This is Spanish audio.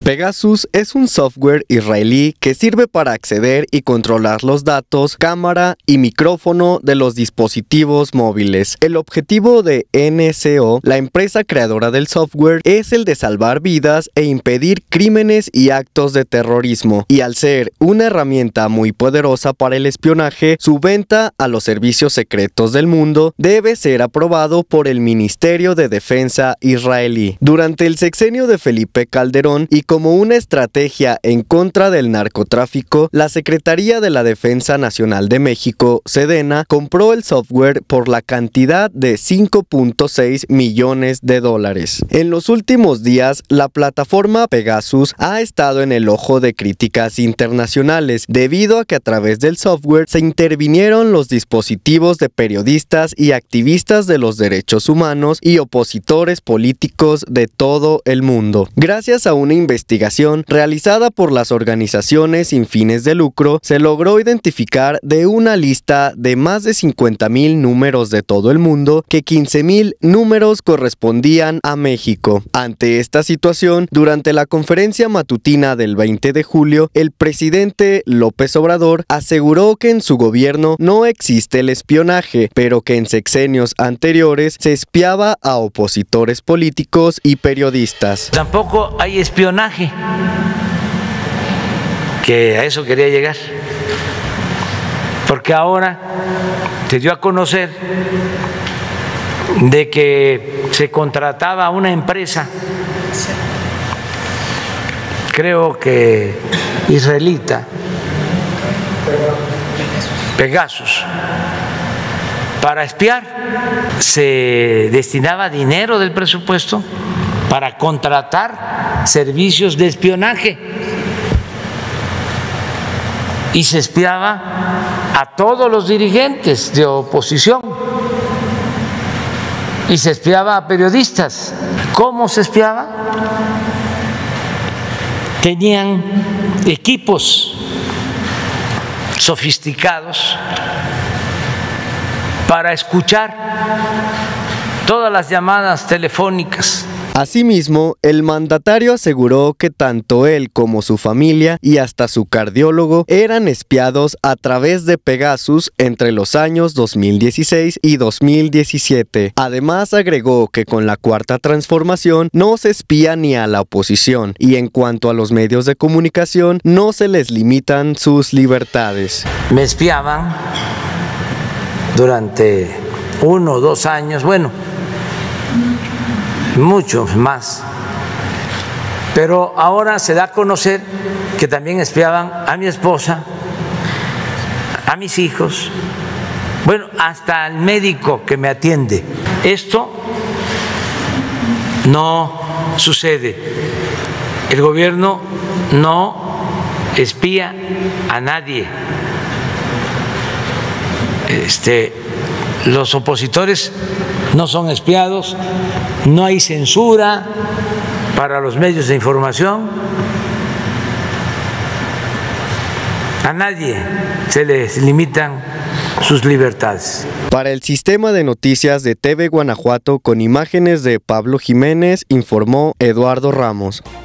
Pegasus es un software israelí que sirve para acceder y controlar los datos, cámara y micrófono de los dispositivos móviles. El objetivo de NSO, la empresa creadora del software, es el de salvar vidas e impedir crímenes y actos de terrorismo. Y al ser una herramienta muy poderosa para el espionaje, su venta a los servicios secretos del mundo debe ser aprobado por el Ministerio de Defensa israelí. Durante el sexenio de Felipe Calderón y como una estrategia en contra del narcotráfico, la Secretaría de la Defensa Nacional de México, Sedena, compró el software por la cantidad de $5.6 millones. En los últimos días, la plataforma Pegasus ha estado en el ojo de críticas internacionales, debido a que a través del software se intervinieron los dispositivos de periodistas y activistas de los derechos humanos y opositores políticos de todo el mundo. Gracias a una investigación realizada por las organizaciones sin fines de lucro, se logró identificar de una lista de más de 50,000 números de todo el mundo que 15,000 números correspondían a México. Ante esta situación, durante la conferencia matutina del 20 de julio, el presidente López Obrador aseguró que en su gobierno no existe el espionaje, pero que en sexenios anteriores se espiaba a opositores políticos y periodistas. Tampoco hay espionaje, que a eso quería llegar, porque ahora se dio a conocer de que se contrataba a una empresa, creo que israelita, Pegasus, para espiar. Se destinaba dinero del presupuesto para contratar servicios de espionaje y se espiaba a todos los dirigentes de oposición y se espiaba a periodistas. ¿Cómo se espiaba? Tenían equipos sofisticados para escuchar todas las llamadas telefónicas. Asimismo, el mandatario aseguró que tanto él como su familia y hasta su cardiólogo eran espiados a través de Pegasus entre los años 2016 y 2017. Además, agregó que con la Cuarta Transformación no se espía ni a la oposición y en cuanto a los medios de comunicación no se les limitan sus libertades. Me espiaban durante 1 o 2 años, bueno, mucho más, pero ahora se da a conocer que también espiaban a mi esposa, a mis hijos, bueno, hasta al médico que me atiende. Esto no sucede. El gobierno no espía a nadie. Los opositores no son espiados, no hay censura para los medios de información, a nadie se les limitan sus libertades. Para el sistema de noticias de TV Guanajuato, con imágenes de Pablo Jiménez, informó Eduardo Ramos.